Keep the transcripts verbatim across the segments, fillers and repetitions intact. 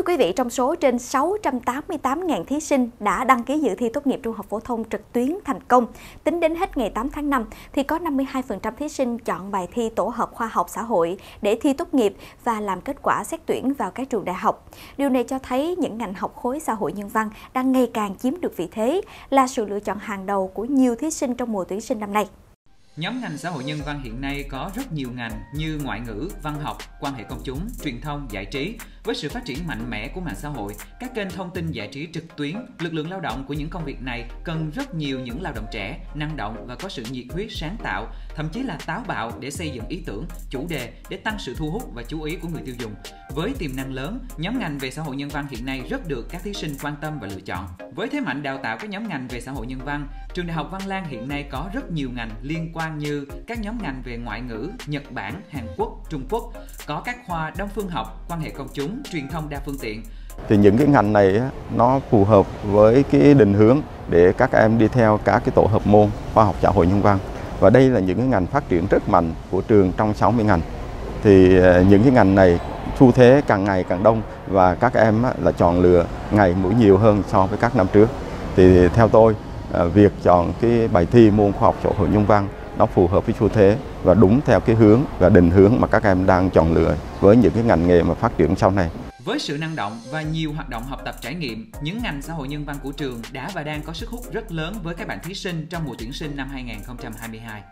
thưa quý vị, trong số trên sáu trăm tám mươi tám nghìn thí sinh đã đăng ký dự thi tốt nghiệp trung học phổ thông trực tuyến thành công, tính đến hết ngày tám tháng năm thì có năm mươi hai phần trăm thí sinh chọn bài thi tổ hợp khoa học xã hội để thi tốt nghiệp và làm kết quả xét tuyển vào các trường đại học. Điều này cho thấy những ngành học khối xã hội nhân văn đang ngày càng chiếm được vị thế, là sự lựa chọn hàng đầu của nhiều thí sinh trong mùa tuyển sinh năm nay. Nhóm ngành xã hội nhân văn hiện nay có rất nhiều ngành như ngoại ngữ, văn học, quan hệ công chúng, truyền thông, giải trí. Với sự phát triển mạnh mẽ của mạng xã hội, các kênh thông tin giải trí trực tuyến, lực lượng lao động của những công việc này cần rất nhiều những lao động trẻ, năng động và có sự nhiệt huyết sáng tạo, thậm chí là táo bạo để xây dựng ý tưởng, chủ đề để tăng sự thu hút và chú ý của người tiêu dùng. Với tiềm năng lớn, nhóm ngành về xã hội nhân văn hiện nay rất được các thí sinh quan tâm và lựa chọn. Với thế mạnh đào tạo các nhóm ngành về xã hội nhân văn, trường Đại học Văn Lang hiện nay có rất nhiều ngành liên quan như các nhóm ngành về ngoại ngữ, Nhật Bản, Hàn Quốc, Trung Quốc, có các khoa Đông phương học, quan hệ công chúng, truyền thông đa phương tiện. Thì những cái ngành này nó phù hợp với cái định hướng để các em đi theo các cái tổ hợp môn khoa học xã hội nhân văn. Và đây là những cái ngành phát triển rất mạnh của trường trong sáu mươi ngành. Thì những cái ngành này xu thế càng ngày càng đông và các em là chọn lựa ngày mỗi nhiều hơn so với các năm trước. Thì theo tôi, việc chọn cái bài thi môn khoa học xã hội nhân văn nó phù hợp với xu thế và đúng theo cái hướng và định hướng mà các em đang chọn lựa với những cái ngành nghề mà phát triển sau này. Với sự năng động và nhiều hoạt động học tập trải nghiệm, những ngành xã hội nhân văn của trường đã và đang có sức hút rất lớn với các bạn thí sinh trong mùa tuyển sinh năm hai nghìn không trăm hai mươi hai.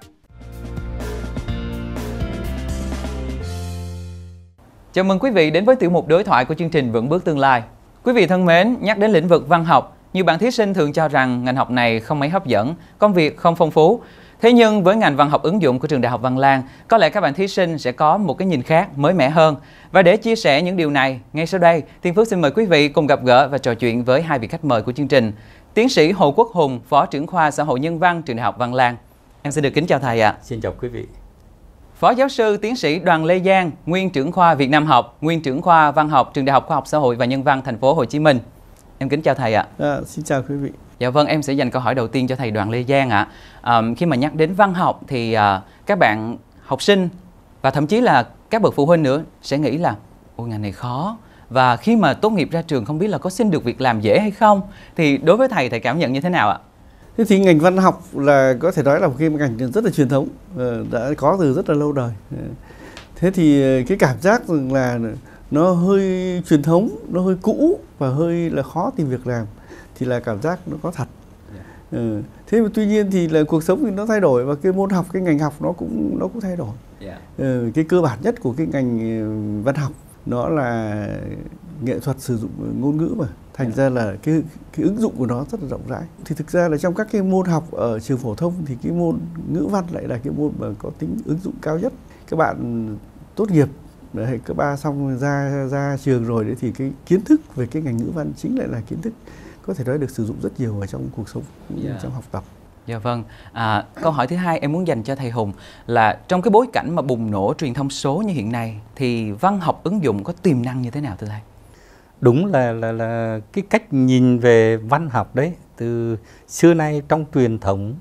Chào mừng quý vị đến với tiểu mục đối thoại của chương trình Vững bước tương lai. Quý vị thân mến, nhắc đến lĩnh vực văn học, nhiều bạn thí sinh thường cho rằng ngành học này không mấy hấp dẫn, công việc không phong phú. Thế nhưng với ngành văn học ứng dụng của trường Đại học Văn Lang, có lẽ các bạn thí sinh sẽ có một cái nhìn khác, mới mẻ hơn. Và để chia sẻ những điều này, ngay sau đây, Thiên Phước xin mời quý vị cùng gặp gỡ và trò chuyện với hai vị khách mời của chương trình. Tiến sĩ Hồ Quốc Hùng, Phó trưởng khoa Xã hội Nhân văn trường Đại học Văn Lang. Em xin được kính chào thầy ạ. À. Xin chào quý vị. Phó giáo sư tiến sĩ Đoàn Lê Giang, nguyên trưởng khoa Việt Nam học, nguyên trưởng khoa Văn học trường Đại học Khoa học Xã hội và Nhân văn thành phố Hồ Chí Minh. Em kính chào thầy ạ. À. À, xin chào quý vị. Dạ vâng, em sẽ dành câu hỏi đầu tiên cho thầy Đoàn Lê Giang ạ. À, khi mà nhắc đến văn học thì à, các bạn học sinh và thậm chí là các bậc phụ huynh nữa sẽ nghĩ là ôi ngành này khó, và khi mà tốt nghiệp ra trường không biết là có xin được việc làm dễ hay không. Thì đối với thầy, thầy cảm nhận như thế nào ạ? Thế thì ngành văn học là có thể nói là một cái ngành rất là truyền thống, đã có từ rất là lâu đời. Thế thì cái cảm giác rằng là nó hơi truyền thống, nó hơi cũ và hơi là khó tìm việc làm thì là cảm giác nó có thật. Yeah. Ừ. Thế mà tuy nhiên thì là cuộc sống thì nó thay đổi và cái môn học, cái ngành học nó cũng nó cũng thay đổi. Yeah. Ừ. Cái cơ bản nhất của cái ngành văn học nó là nghệ thuật sử dụng ngôn ngữ mà thành yeah. ra là cái cái ứng dụng của nó rất là rộng rãi. Thì thực ra là trong các cái môn học ở trường phổ thông thì cái môn ngữ văn lại là cái môn mà có tính ứng dụng cao nhất. Các bạn tốt nghiệp đấy, cấp ba xong ra ra trường rồi đấy thì cái kiến thức về cái ngành ngữ văn chính lại là kiến thức có thể nói được sử dụng rất nhiều ở trong cuộc sống, yeah. trong học tập. Dạ vâng. À, câu hỏi thứ hai em muốn dành cho thầy Hùng là trong cái bối cảnh mà bùng nổ truyền thông số như hiện nay thì văn học ứng dụng có tiềm năng như thế nào thưa thầy? Đúng là là là cái cách nhìn về văn học đấy từ xưa nay trong truyền thống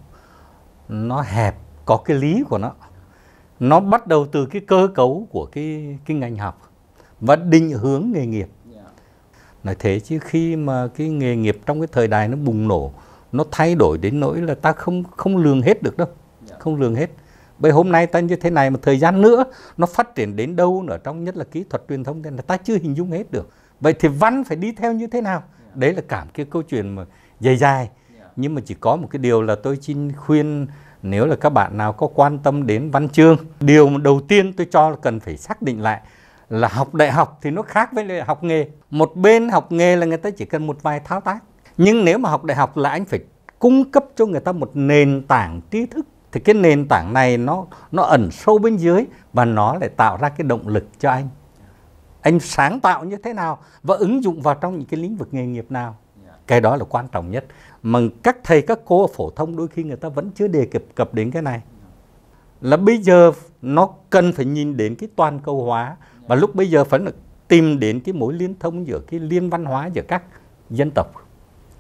nó hẹp, có cái lý của nó. Nó bắt đầu từ cái cơ cấu của cái cái ngành học và định hướng nghề nghiệp. Nói thế chứ khi mà cái nghề nghiệp trong cái thời đại nó bùng nổ, nó thay đổi đến nỗi là ta không không lường hết được đâu, yeah. không lường hết. Bởi hôm nay ta như thế này mà thời gian nữa nó phát triển đến đâu nữa trong nhất là kỹ thuật truyền thông thì là ta chưa hình dung hết được. Vậy thì văn phải đi theo như thế nào? Yeah. Đấy là cả cái câu chuyện mà dài dài. Yeah. Nhưng mà chỉ có một cái điều là tôi xin khuyên nếu là các bạn nào có quan tâm đến văn chương, điều đầu tiên tôi cho là cần phải xác định lại là học đại học thì nó khác với lại học nghề. Một bên học nghề là người ta chỉ cần một vài thao tác. Nhưng nếu mà học đại học là anh phải cung cấp cho người ta một nền tảng tri thức. Thì cái nền tảng này nó nó ẩn sâu bên dưới và nó lại tạo ra cái động lực cho anh. Anh sáng tạo như thế nào và ứng dụng vào trong những cái lĩnh vực nghề nghiệp nào. Cái đó là quan trọng nhất. Mà các thầy các cô ở phổ thông đôi khi người ta vẫn chưa đề cập cập đến cái này. Là bây giờ nó cần phải nhìn đến cái toàn cầu hóa. Và lúc bây giờ phải tìm đến cái mối liên thông giữa cái liên văn hóa giữa các dân tộc.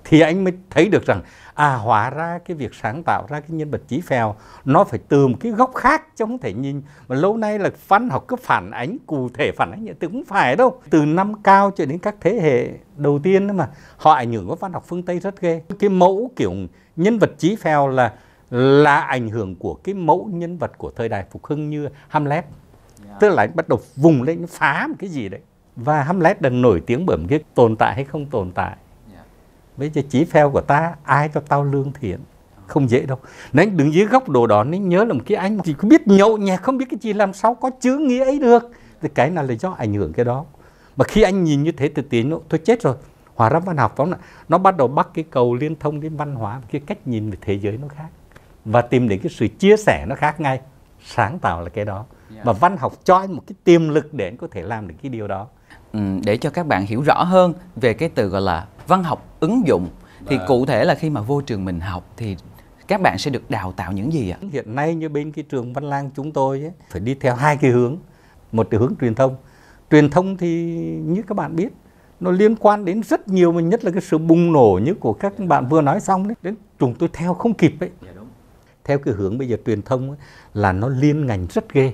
thì anh mới thấy được rằng à hóa ra cái việc sáng tạo ra cái nhân vật Chí Phèo nó phải từ một cái góc khác, chứ không thể nhìn mà lâu nay là văn học cứ phản ánh cụ thể, phản ánh hiện thực, cũng phải đâu. Từ năm Cao cho đến các thế hệ đầu tiên mà họ ảnh hưởng của văn học phương Tây rất ghê. Cái mẫu kiểu nhân vật Chí Phèo là là ảnh hưởng của cái mẫu nhân vật của thời đại phục hưng như Hamlet. Yeah. Tức là anh bắt đầu vùng lên phá một cái gì đấy. Và Hamlet đã nổi tiếng bởi một cái tồn tại hay không tồn tại. Yeah. Bây giờ Chí Phèo của ta ai cho tao lương thiện, không dễ đâu. Nếu anh đứng dưới góc độ đó, nên nhớ là một cái anh chỉ có biết nhậu nhẹt, không biết cái gì, làm sao có chữ nghĩa ấy được. Thì cái nào là do ảnh hưởng cái đó. Mà khi anh nhìn như thế từ tiến, tôi chết rồi. Hóa ra văn học đó là, nó bắt đầu bắt cái cầu liên thông đến văn hóa, cái cách nhìn về thế giới nó khác. Và tìm đến cái sự chia sẻ nó khác ngay. Sáng tạo là cái đó. Yeah. Và văn học cho anh một cái tiềm lực để anh có thể làm được cái điều đó. Ừ, để cho các bạn hiểu rõ hơn về cái từ gọi là văn học ứng dụng, thì à. cụ thể là khi mà vô trường mình học thì các bạn sẽ được đào tạo những gì ạ? Hiện nay như bên cái trường Văn Lang chúng tôi ấy, phải đi theo hai cái hướng. Một cái hướng truyền thông. Truyền thông thì như các bạn biết, nó liên quan đến rất nhiều, mà nhất là cái sự bùng nổ như của các bạn vừa nói xong đấy. Đến chúng tôi theo không kịp ấy. Dạ, đúng. Theo cái hướng bây giờ truyền thông ấy, là nó liên ngành rất ghê.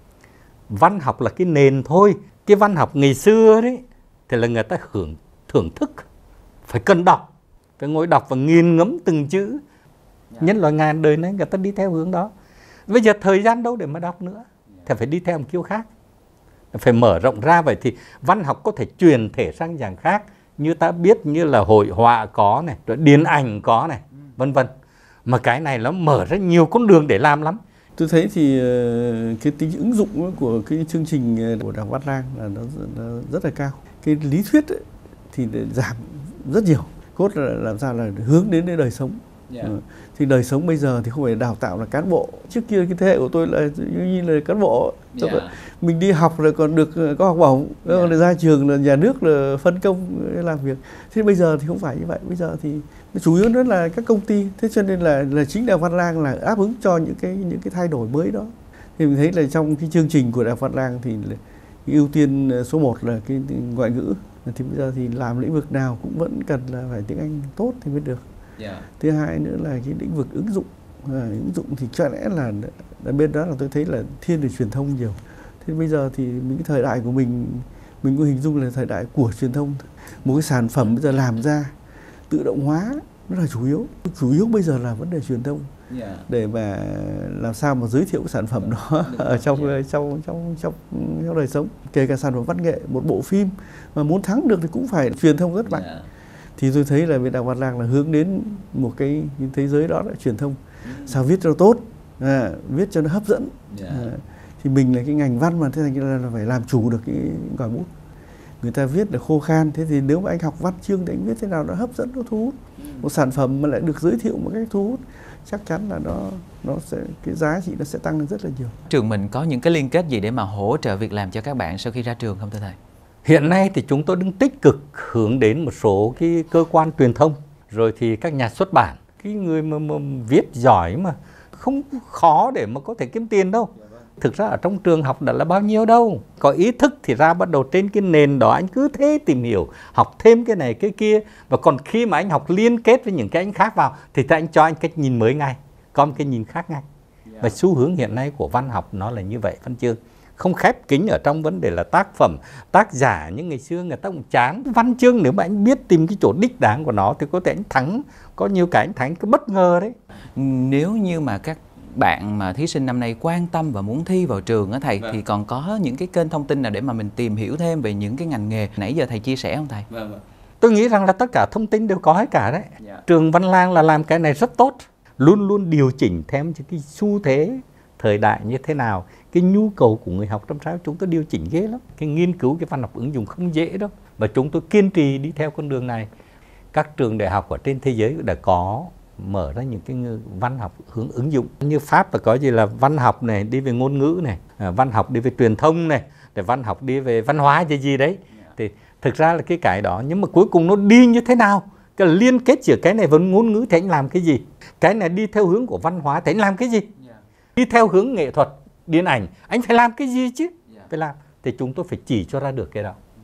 Văn học là cái nền thôi. Cái văn học ngày xưa đấy thì là người ta hưởng thưởng thức, phải cần đọc, phải ngồi đọc và nghiền ngẫm từng chữ. Yeah. Nhân loại ngàn đời này người ta đi theo hướng đó. Bây giờ thời gian đâu để mà đọc nữa, thì phải đi theo một kiểu khác, phải mở rộng ra. Vậy thì văn học có thể truyền thể sang dạng khác, như ta biết như là hội họa có này, rồi điện ảnh có này, vân vân. Mà cái này nó mở ra nhiều con đường để làm lắm. Tôi thấy thì cái tính ứng dụng của cái chương trình của Đại học Văn Lang là nó, nó rất là cao. Cái lý thuyết ấy, thì giảm rất nhiều. Cốt là làm sao là hướng đến đời sống. Yeah. Ừ. Thì đời sống bây giờ thì không phải đào tạo là cán bộ. Trước kia cái thế hệ của tôi là như là cán bộ. Yeah. Mình đi học rồi còn được có học bổng, yeah. Còn ra trường là nhà nước là phân công làm việc. Thế bây giờ thì không phải như vậy. Bây giờ thì chủ yếu đó là các công ty. Thế cho nên là là chính Đại học Văn Lang là áp ứng cho những cái những cái thay đổi mới đó. Thì mình thấy là trong cái chương trình của Đại học Văn Lang thì cái ưu tiên số một là cái ngoại ngữ. Thì bây giờ thì làm lĩnh vực nào cũng vẫn cần là phải tiếng Anh tốt thì mới được. Yeah. Thứ hai nữa là cái lĩnh vực ứng dụng. À, ứng dụng thì cho lẽ là, là bên đó là tôi thấy là thiên về truyền thông nhiều. Thế bây giờ thì những cái thời đại của mình mình có hình dung là thời đại của truyền thông. Một cái sản phẩm bây giờ làm ra tự động hóa nó là chủ yếu. Chủ yếu bây giờ là vấn đề truyền thông. Yeah. Để mà làm sao mà giới thiệu cái sản phẩm đó ở trong, yeah. trong, trong, trong, trong đời sống. Kể cả sản phẩm văn nghệ, một bộ phim mà muốn thắng được thì cũng phải truyền thông rất mạnh. Yeah. Thì tôi thấy là Đại học Văn Lang là hướng đến một cái thế giới đó là truyền thông. Mm. Sao viết cho tốt, à, viết cho nó hấp dẫn. Yeah. À, thì mình là cái ngành văn mà thế thành ra là phải làm chủ được cái ngòi bút. Người ta viết là khô khan, thế thì nếu mà anh học văn chương thì anh viết thế nào nó hấp dẫn, nó thu hút. Mm. Một sản phẩm mà lại được giới thiệu một cách thu hút, chắc chắn là nó nó sẽ cái giá trị nó sẽ tăng lên rất là nhiều. Trường mình có những cái liên kết gì để mà hỗ trợ việc làm cho các bạn sau khi ra trường không thưa thầy? Hiện nay thì chúng tôi đang tích cực hướng đến một số cái cơ quan truyền thông, rồi thì các nhà xuất bản. Cái người mà, mà viết giỏi mà không khó để mà có thể kiếm tiền đâu. Thực ra ở trong trường học đã là bao nhiêu đâu. Có ý thức thì ra bắt đầu trên cái nền đó anh cứ thế tìm hiểu, học thêm cái này cái kia. Và còn khi mà anh học liên kết với những cái anh khác vào thì anh cho anh cách nhìn mới ngay, có một cái nhìn khác ngay. Và xu hướng hiện nay của văn học nó là như vậy, Văn Chương. Không khép kín ở trong vấn đề là tác phẩm, tác giả. Những ngày xưa người ta cũng chán văn chương, nếu mà anh biết tìm cái chỗ đích đáng của nó thì có thể anh thắng. Có nhiều cái anh thắng cái bất ngờ đấy. Nếu như mà các bạn mà thí sinh năm nay quan tâm và muốn thi vào trường á thầy, vâng. thì còn có những cái kênh thông tin nào để mà mình tìm hiểu thêm về những cái ngành nghề nãy giờ thầy chia sẻ không thầy? Vâng, vâng. Tôi nghĩ rằng là tất cả thông tin đều có hết cả đấy. Yeah. Trường Văn Lang là làm cái này rất tốt, luôn luôn điều chỉnh theo cái xu thế thời đại như thế nào, cái nhu cầu của người học trong sao chúng tôi điều chỉnh ghê lắm. Cái nghiên cứu cái văn học ứng dụng không dễ đâu, và chúng tôi kiên trì đi theo con đường này. Các trường đại học ở trên thế giới đã có mở ra những cái văn học hướng ứng dụng. Như Pháp là có gì là văn học này đi về ngôn ngữ này, văn học đi về truyền thông này, để văn học đi về văn hóa gì gì đấy. Thì thực ra là cái cái đó, nhưng mà cuối cùng nó đi như thế nào? Cái liên kết giữa cái này với ngôn ngữ thì anh làm cái gì? Cái này đi theo hướng của văn hóa thì anh làm cái gì? Đi theo hướng nghệ thuật, điện ảnh, anh phải làm cái gì chứ? Phải làm. Thì chúng tôi phải chỉ cho ra được cái đó.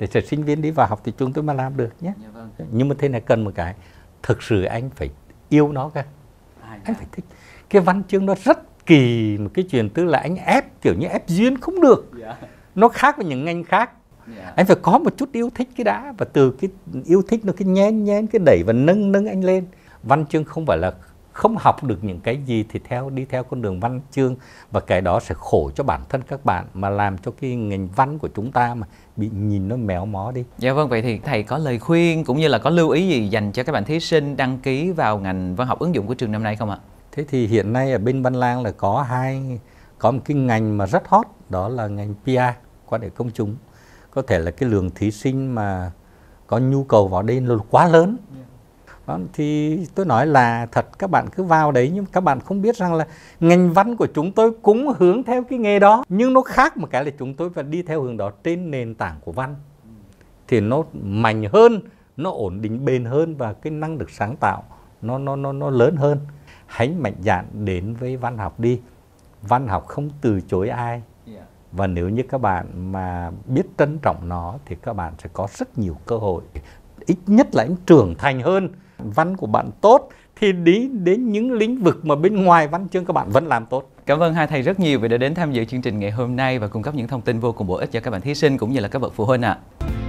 để cho sinh viên đi vào học thì chúng tôi mà làm được nhé. Dạ vâng. Nhưng mà thế này cần một cái, thực sự anh phải yêu nó cơ. Anh phải thích. Cái văn chương nó rất kỳ một cái chuyện, tức là anh ép kiểu như ép duyên không được. Dạ. Nó khác với những ngành khác. Dạ. Anh phải có một chút yêu thích cái đã, và từ cái yêu thích nó cái nhen nhen cái đẩy và nâng nâng anh lên. Văn chương không phải là không học được những cái gì thì theo đi theo con đường văn chương, và cái đó sẽ khổ cho bản thân các bạn, mà làm cho cái ngành văn của chúng ta mà bị nhìn nó méo mó đi. Dạ vâng, vậy thì thầy có lời khuyên cũng như là có lưu ý gì dành cho các bạn thí sinh đăng ký vào ngành văn học ứng dụng của trường năm nay không ạ? Thế thì hiện nay ở bên Văn Lang là có hai có một cái ngành mà rất hot, đó là ngành pê e, quan hệ công chúng. Có thể là cái lượng thí sinh mà có nhu cầu vào đây là quá lớn. Đó, thì tôi nói là thật, các bạn cứ vào đấy, nhưng các bạn không biết rằng là ngành văn của chúng tôi cũng hướng theo cái nghề đó, nhưng nó khác một cái là chúng tôi phải đi theo hướng đó trên nền tảng của văn thì nó mạnh hơn, nó ổn định bền hơn, và cái năng lực sáng tạo nó nó nó nó lớn hơn. Hãy mạnh dạn đến với văn học đi. Văn học không từ chối ai. Và nếu như các bạn mà biết trân trọng nó thì các bạn sẽ có rất nhiều cơ hội. Ít nhất là anh trưởng thành hơn. Văn của bạn tốt thì đi đến những lĩnh vực mà bên ngoài văn chương các bạn vẫn làm tốt. Cảm ơn hai thầy rất nhiều vì đã đến tham dự chương trình ngày hôm nay và cung cấp những thông tin vô cùng bổ ích cho các bạn thí sinh cũng như là các bậc phụ huynh ạ. À.